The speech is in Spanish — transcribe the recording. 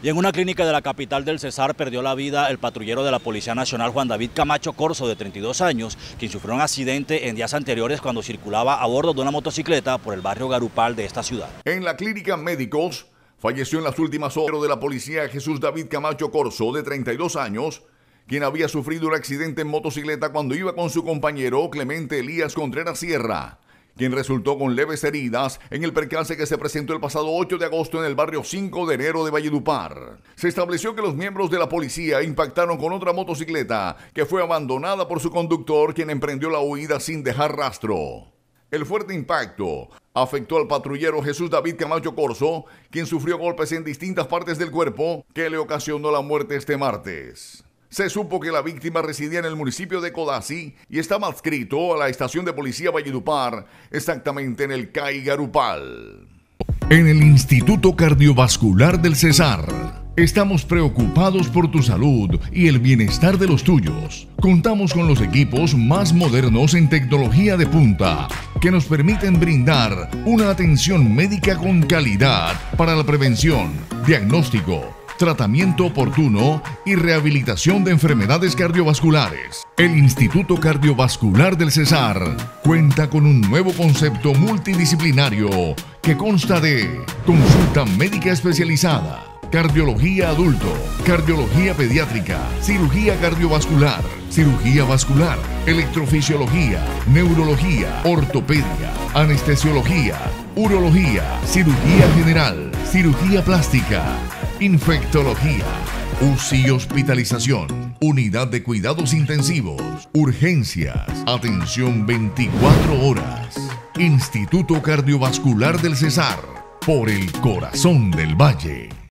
Y en una clínica de la capital del Cesar perdió la vida el patrullero de la Policía Nacional Juan David Camacho Corzo, de 32 años, quien sufrió un accidente en días anteriores cuando circulaba a bordo de una motocicleta por el barrio Garupal de esta ciudad. En la clínica Médicos falleció en las últimas horas de la policía Jesús David Camacho Corzo, de 32 años, quien había sufrido un accidente en motocicleta cuando iba con su compañero Clemente Elías Contreras Sierra, quien resultó con leves heridas en el percance que se presentó el pasado 8 de agosto en el barrio 5 de enero de Valledupar. Se estableció que los miembros de la policía impactaron con otra motocicleta que fue abandonada por su conductor, quien emprendió la huida sin dejar rastro. El fuerte impacto afectó al patrullero Jesús David Camacho Corzo, quien sufrió golpes en distintas partes del cuerpo que le ocasionó la muerte este martes. Se supo que la víctima residía en el municipio de Codazzi y estaba adscrito a la estación de policía Valledupar, exactamente en el CAI Garupal. En el Instituto Cardiovascular del Cesar estamos preocupados por tu salud y el bienestar de los tuyos. Contamos con los equipos más modernos en tecnología de punta que nos permiten brindar una atención médica con calidad para la prevención, diagnóstico, tratamiento oportuno y rehabilitación de enfermedades cardiovasculares. El Instituto Cardiovascular del Cesar cuenta con un nuevo concepto multidisciplinario que consta de consulta médica especializada, cardiología adulto, cardiología pediátrica, cirugía cardiovascular, cirugía vascular, electrofisiología, neurología, ortopedia, anestesiología, urología, cirugía general, cirugía plástica, infectología, UCI y hospitalización, unidad de cuidados intensivos, urgencias, atención 24 horas. Instituto Cardiovascular del Cesar, por el corazón del valle.